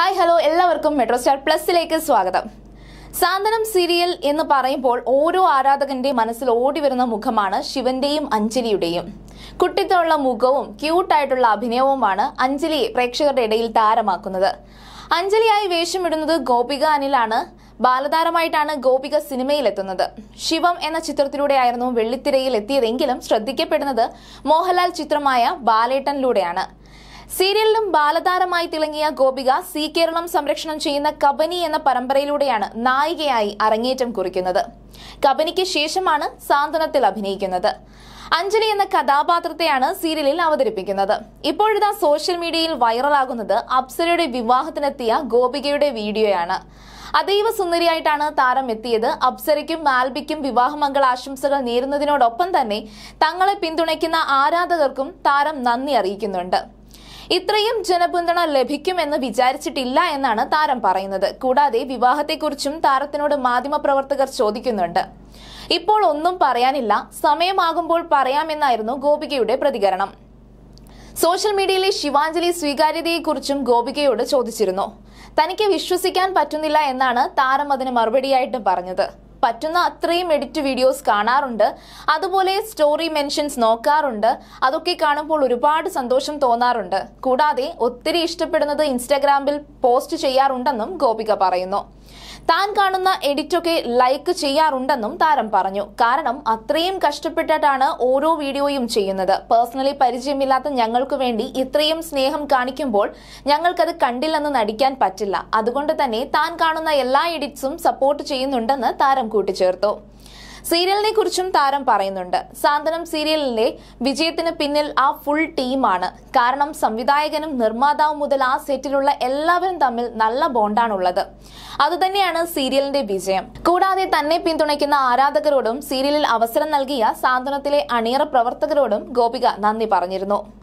Hi hello എല്ലാവർക്കും മെട്രോസ്റ്റാർ പ്ലസിലേക്ക് സ്വാഗതം. സാന്ത്വനം serial എന്ന് പറയുമ്പോൾ ഓരോ ആരാധകന്റെ മനസ്സിൽ ഓടി വരുന്ന മുഖമാണ് ശിവന്റെയും അഞ്ജലിയുടെയും. കുട്ടിത്തമുള്ള മുഖവും ക്യൂട്ടായിട്ടുള്ള അഭിനയവുമാണ് അഞ്ജലിയെ പ്രേക്ഷകരുടെ ഇടയിൽ താരമാക്കുന്നത്. അഞ്ജലിയായി വേഷമിടുന്നത് ഗോപിക അനിലാണ്. ബാലതാരമായിട്ടാണ് ഗോപിക സിനിമയിലെത്തുന്നത്. ശിവം എന്ന ചിത്രത്തിലൂടെയായിരുന്നു വെള്ളിത്തിരയിൽ എത്തിയതെങ്കിലും ശ്രദ്ധിക്കപ്പെടുന്നത് മോഹൻലാൽ ചിത്രമായ ബാലേട്ടനിലൂടെയാണ്. സീരിയലിലും ബാലതാരമായി തിളങ്ങിയ ഗോപിക സി കേരളം സംരക്ഷണം ചെയ്യുന്ന കബനി എന്ന പരമ്പരയിലൂടെയാണ് നായികയായി അരങ്ങേറ്റം കുറിക്കുന്നത്. കബനിക്ക് ശേഷമാണ് സാന്ത്വനത്തിൽ അഭിനയിക്കുന്നത്. അഞ്ജലി എന്ന കഥാപാത്രത്തെയാണ് സീരിയലിൽ അവതരിപ്പിക്കുന്നത്. ഇപ്പോഴിതാ സോഷ്യൽ മീഡിയയിൽ വൈറലാകുന്നത് അപ്സരയുടെ വിവാഹത്തിനെത്തിയ ഗോപികയുടെ വീഡിയോയാണ്. അതീവ സുന്ദരിയായിട്ടാണ് താരം എത്തിയത്. അപ്സരയ്ക്കും മാൽബിക്കും വിവാഹമംഗള ആശംസകൾ നേരുന്നതിനോടൊപ്പം തന്നെ തങ്ങളെ പിന്തുണയ്ക്കുന്ന ആരാധകർക്കും താരം നന്ദി അറിയിക്കുന്നുണ്ട്. ഇത്രയും ജനപിന്തുണ ലഭിക്കുമെന്ന് വിചാരിച്ചിട്ടില്ല എന്നാണ് താരം പറയുന്നത്. കൂടാതെ വിവാഹത്തെക്കുറിച്ചും താരത്തിനോട് മാധ്യമപ്രവർത്തകർ ചോദിക്കുന്നുണ്ട്. ഇപ്പോൾ ഒന്നും പറയാനില്ല, സമയമാകുമ്പോൾ പറയാമെന്നായിരുന്നു ഗോപികയുടെ പ്രതികരണം. സോഷ്യൽ മീഡിയയിലെ ശിവാഞ്ജലി സ്വീകാര്യതയെക്കുറിച്ചും ഗോപികയോട് ചോദിച്ചിരുന്നു. തനിക്ക് വിശ്വസിക്കാൻ പറ്റുന്നില്ല എന്നാണ് താരം അതിന് മറുപടിയായിട്ട് പറഞ്ഞത്. പറ്റുന്ന അത്രയും എഡിറ്റ് വീഡിയോസ് കാണാറുണ്ട്, അതുപോലെ സ്റ്റോറി മെൻഷൻസ് നോക്കാറുണ്ട്. അതൊക്കെ കാണുമ്പോൾ ഒരുപാട് സന്തോഷം തോന്നാറുണ്ട്. കൂടാതെ ഒത്തിരി ഇഷ്ടപ്പെടുന്നത് ഇൻസ്റ്റാഗ്രാമിൽ പോസ്റ്റ് ചെയ്യാറുണ്ടെന്നും ഗോപിക പറയുന്നു. താൻ കാണുന്ന എഡിറ്റൊക്കെ ലൈക്ക് ചെയ്യാറുണ്ടെന്നും താരം പറഞ്ഞു. കാരണം അത്രയും കഷ്ടപ്പെട്ടിട്ടാണ് ഓരോ വീഡിയോയും ചെയ്യുന്നത്. പേഴ്സണലി പരിചയമില്ലാത്ത ഞങ്ങൾക്ക് വേണ്ടി ഇത്രയും സ്നേഹം കാണിക്കുമ്പോൾ ഞങ്ങൾക്കത് കണ്ടില്ലെന്ന് നടിക്കാൻ പറ്റില്ല. അതുകൊണ്ട് തന്നെ താൻ കാണുന്ന എല്ലാ എഡിറ്റ്സും സപ്പോർട്ട് ചെയ്യുന്നുണ്ടെന്ന് താരം കൂട്ടിച്ചേർത്തു. സീരിയലിനെ കുറിച്ചും താരം പറയുന്നുണ്ട്. സാന്ത്വനം സീരിയലിന്റെ വിജയത്തിന് പിന്നിൽ ആ ഫുൾ ടീമാണ്. കാരണം സംവിധായകനും നിർമ്മാതാവും മുതൽ ആ സെറ്റിലുള്ള എല്ലാവരും തമ്മിൽ നല്ല ബോണ്ടാണുള്ളത്. അതുതന്നെയാണ് സീരിയലിന്റെ വിജയം. കൂടാതെ തന്നെ പിന്തുണയ്ക്കുന്ന ആരാധകരോടും സീരിയലിൽ അവസരം നൽകിയ സാന്ത്വനത്തിലെ അണിയറ പ്രവർത്തകരോടും ഗോപിക നന്ദി പറഞ്ഞിരുന്നു.